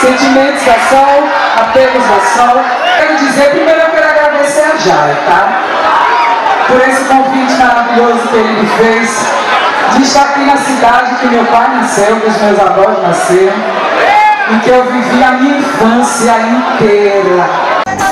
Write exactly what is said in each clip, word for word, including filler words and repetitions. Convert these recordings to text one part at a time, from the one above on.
Sentimentos da Sol, Apegos da Sol. Quero dizer, primeiro eu quero agradecer a Jai, tá? Por esse convite maravilhoso que ele me fez de estar aqui na cidade que meu pai nasceu, que os meus avós nasceram, e que eu vivi a minha infância inteira.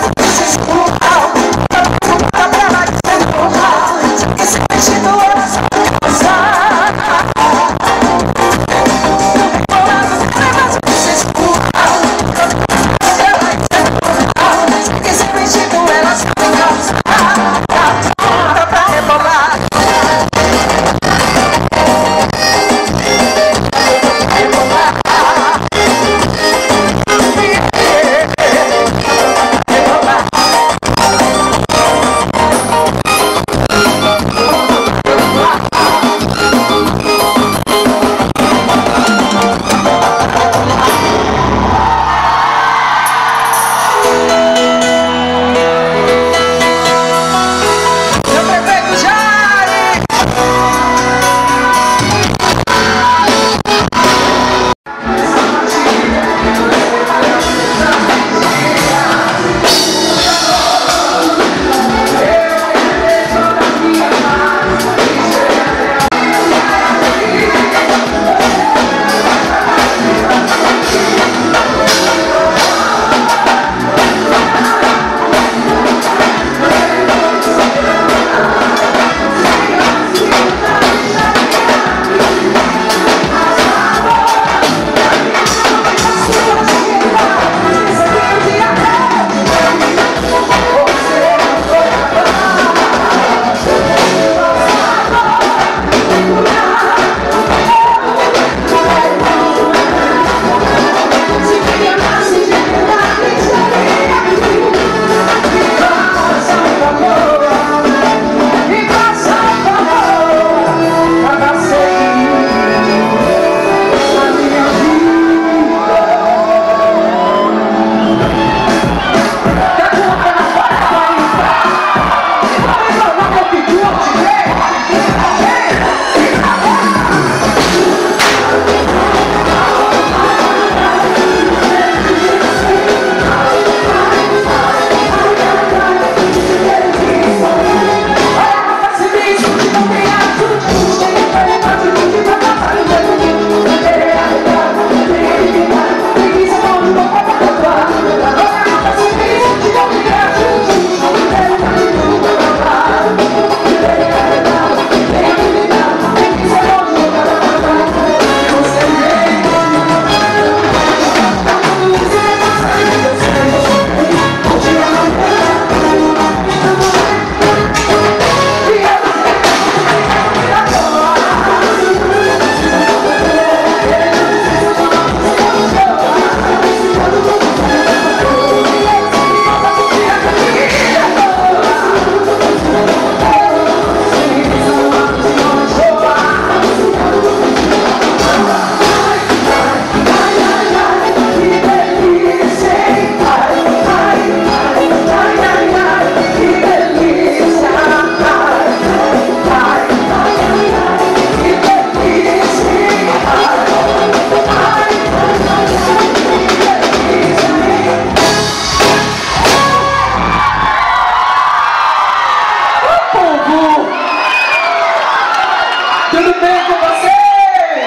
Tudo bem com vocês?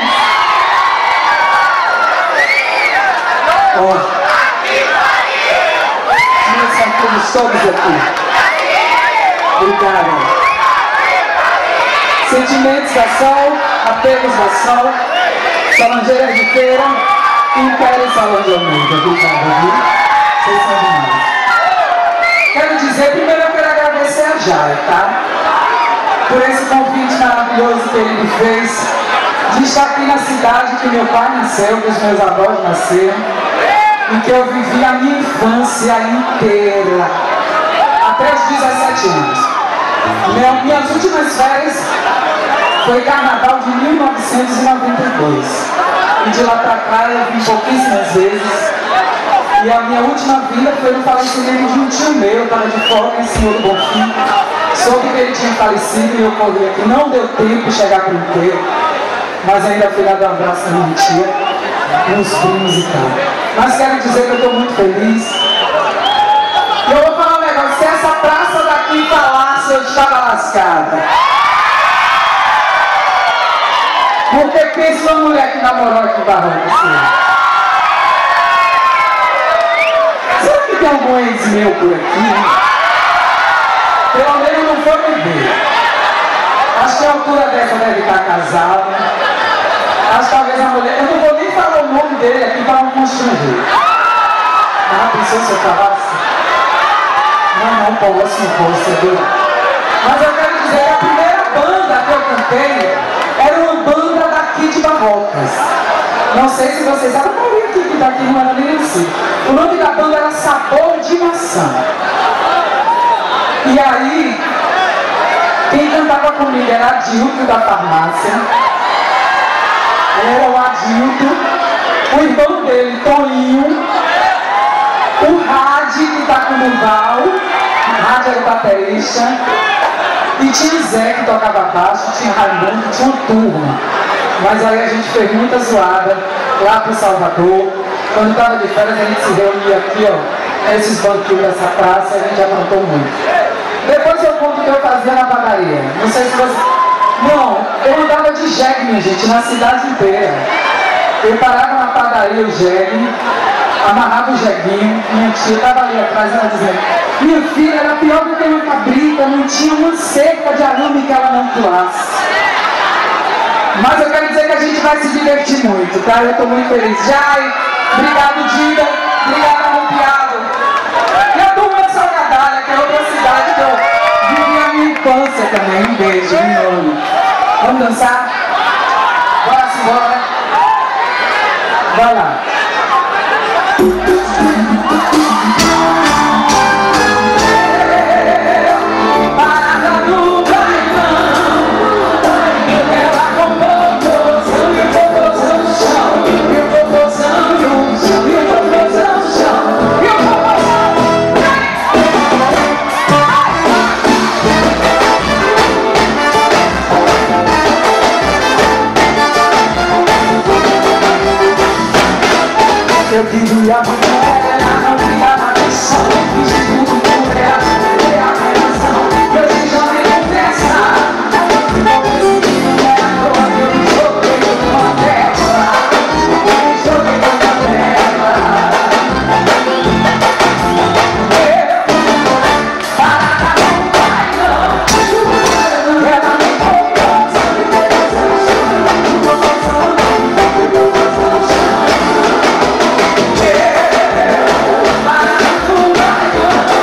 Ó, oh. Nós estamos todos aqui. Obrigada. Sentimentos da Sol, Apegos da Sol, Solangeira de Feira, Império Salão de Almeida. Obrigada, viu? Vocês são demais. Quero dizer, primeiro eu quero agradecer a Jai, tá? Por esse convite maravilhoso que ele me fez de estar aqui na cidade que meu pai nasceu, que os meus avós nasceram, e que eu vivi a minha infância inteira, até os dezessete anos. Minhas últimas férias foi carnaval de mil novecentos e noventa e dois, e de lá pra cá eu vim pouquíssimas vezes. E a minha última vinda foi no falecimento de um tio meu, eu estava de folga em Senhor do Bonfim. Soube que ele tinha falecido e eu corri aqui. Não deu tempo de chegar para o enterro, mas ainda fui lá dar um abraço na minha tia. com os primos e tal. Mas quero dizer que eu estou muito feliz. E eu vou falar um negócio, se essa praça daqui falasse, eu estava lascada. Porque pensa uma mulher que namorou aqui em Barroco, assim. Será que tem algum ex meu por aqui? Pelo menos não foi bebê. Acho que a altura dessa deve estar casada. Acho que talvez a mulher... Eu não vou nem falar o nome dele aqui para não constranger. Ah, pensou se eu falasse? Não, não posso, não posso, viu? Mas eu quero dizer que a primeira banda que eu cantei era uma banda daqui de Barrocas. Não sei se vocês sabem, a maioria aqui que daqui não era nem assim. O nome da banda era Sabor de Maçã. E aí, quem cantava comigo era Adilto da farmácia. Era o Adilto, o irmão dele, Toninho, o Rádio que tá com o Val, o Rádio era o baterista, e tinha o Zé que tocava baixo, tinha Raimundo, tinha uma turma. Mas aí a gente fez muita zoada lá pro Salvador. Quando estava de férias a gente se reunia aqui, ó, esses banquinhos dessa praça, e a gente aprontou muito. Depois eu conto o que eu fazia na padaria. Não sei se você... Não, eu andava de jegue, minha gente, na cidade inteira. Eu parava na padaria o jegue, amarrava o jeguinho, minha tia estava ali atrás, ela dizendo: minha filha era pior do que uma cabrita, não tinha uma cerca de arame que ela não pulasse. Mas eu quero dizer que a gente vai se divertir muito, tá? Eu estou muito feliz. Jai, obrigado, Dida, obrigado, Rompiado. E a turma de Salgadalha, que é outra cidade que eu vivi a minha infância também. Um beijo, um nome. Vamos dançar? Bora, simbora. Vai lá. Eu queria mulher, ela não queria atenção. Fiz de tudo por ela, foi a relação. E hoje já me confessa. Não preciso dela, eu me joguei numa tela. Me joguei numa tela. Parada não vai não. Ela me comprou, sabe que eu sou chão. Eu sou chão, eu sou chão. Para, não vai não.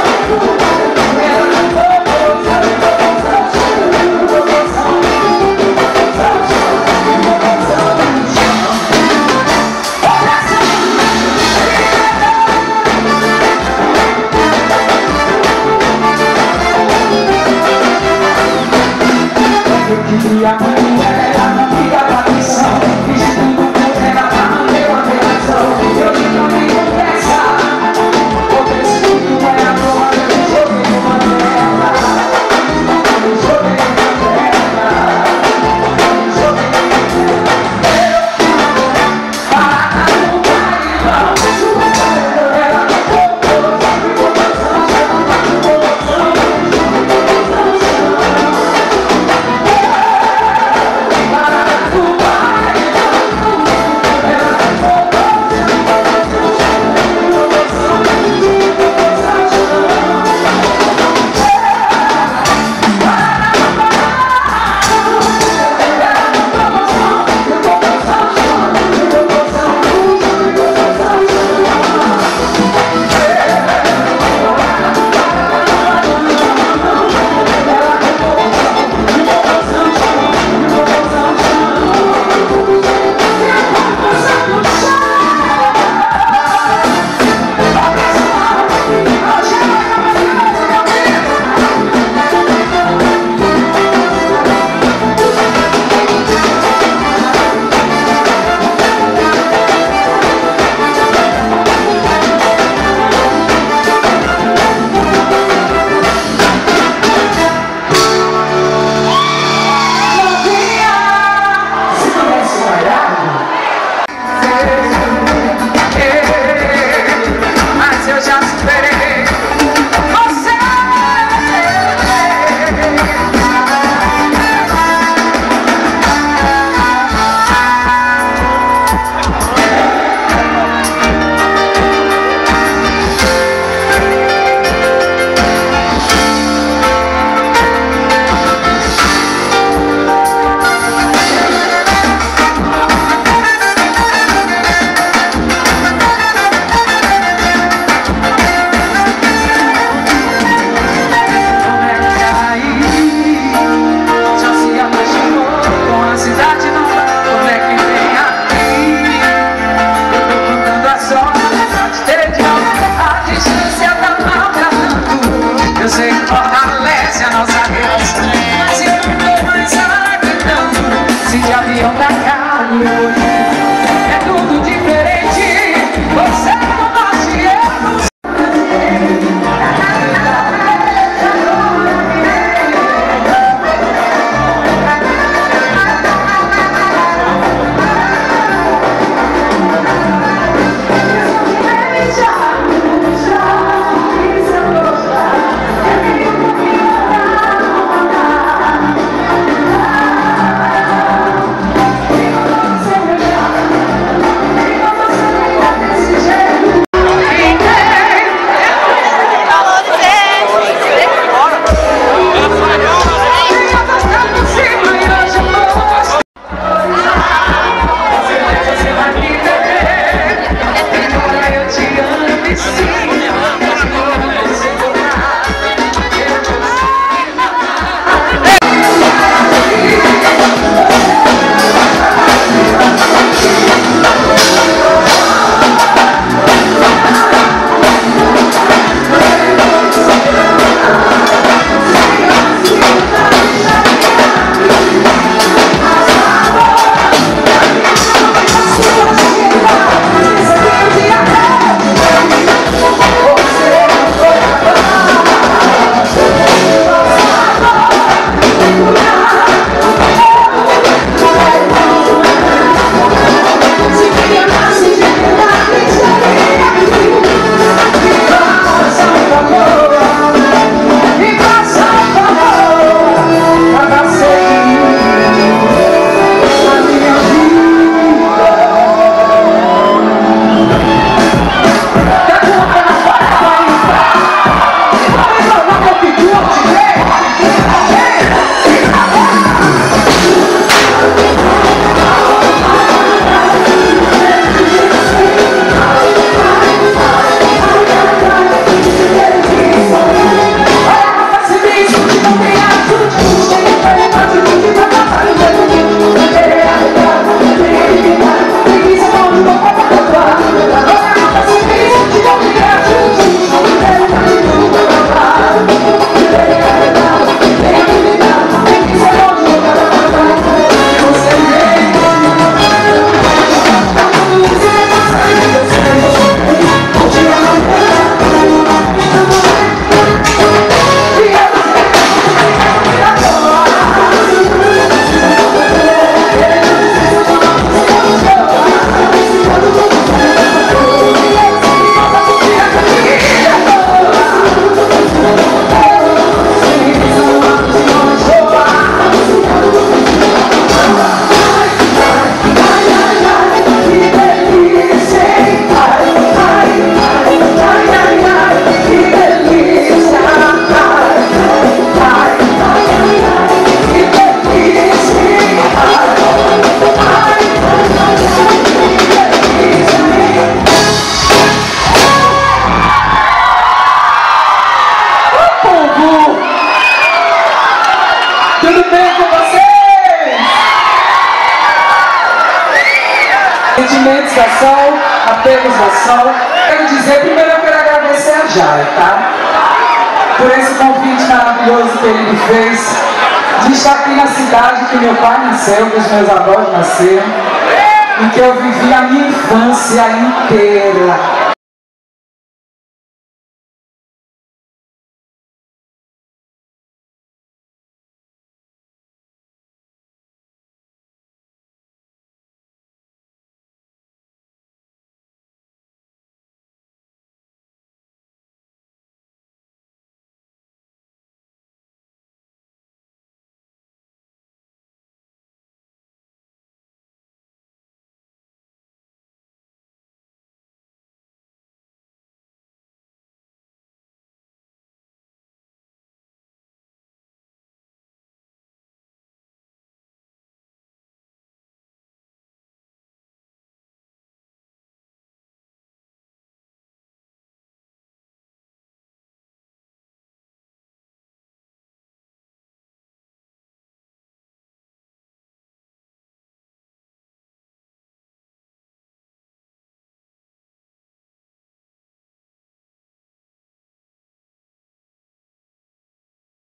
apegos da Sol. Quero dizer, primeiro eu quero agradecer a Jai, tá? Por esse convite maravilhoso que ele me fez de estar aqui na cidade que meu pai nasceu, que os meus avós nasceram, e que eu vivi a minha infância inteira.